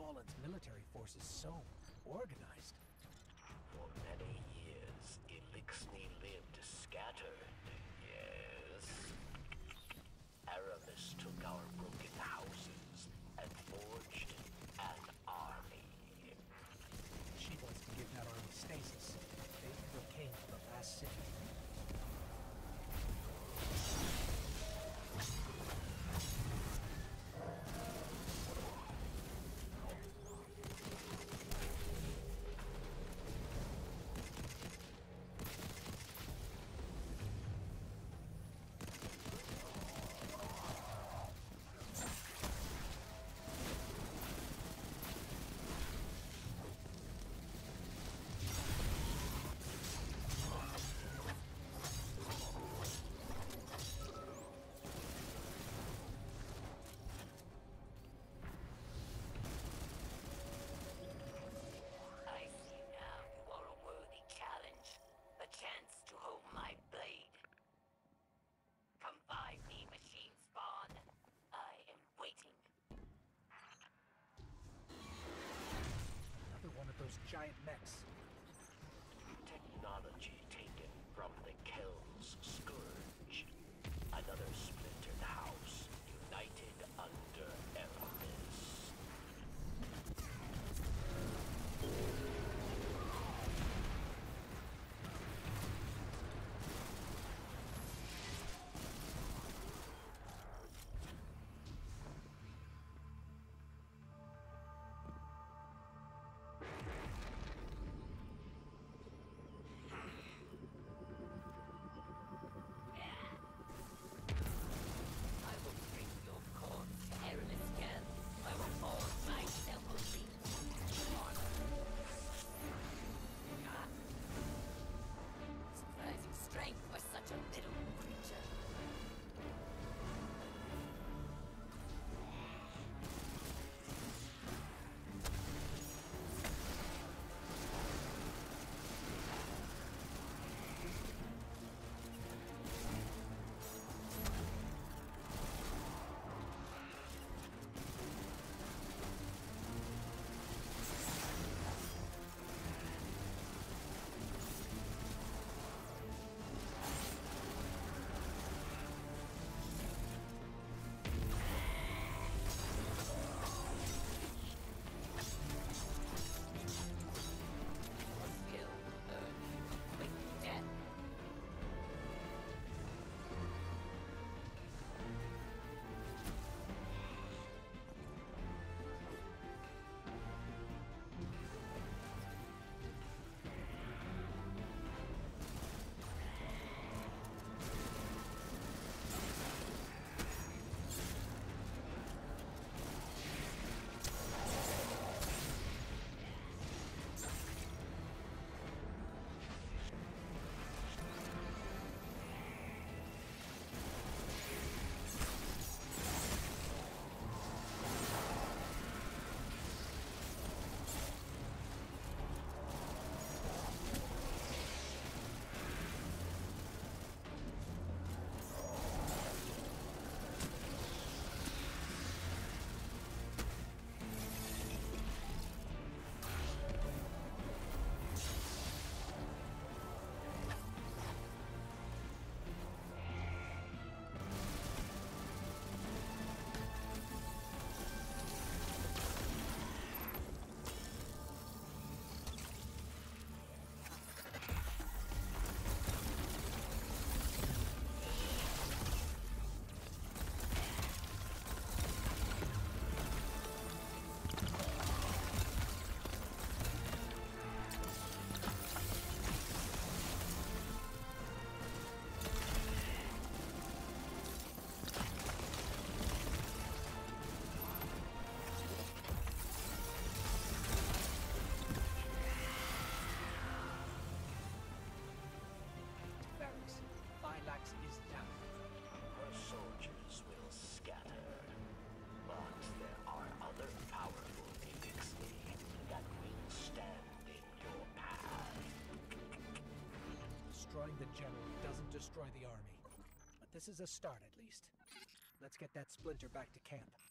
Fallen's military force is so organized? For many years, Eliksni lived scattered, yes. Aramis took our broken houses and forged an army. She wants to give that army stasis. They never came to the last city. I see now you are a worthy challenge. A chance to hold my blade. Come find me, machine spawn. I am waiting. Another one of those giant mechs. Technology taken from the Kel's Scourge. Another splintered house, united under Aramis. I will bring your corpse to Aramis again. I will force myself a surprising strength for such a little creature. Skill earns you a quick death. Barracks. Phylax is down. Her soldiers will scatter. But there are other powerful Eliksni that will stand in your path. Destroying the general doesn't destroy the army. But this is a start, at least. Let's get that splinter back to camp.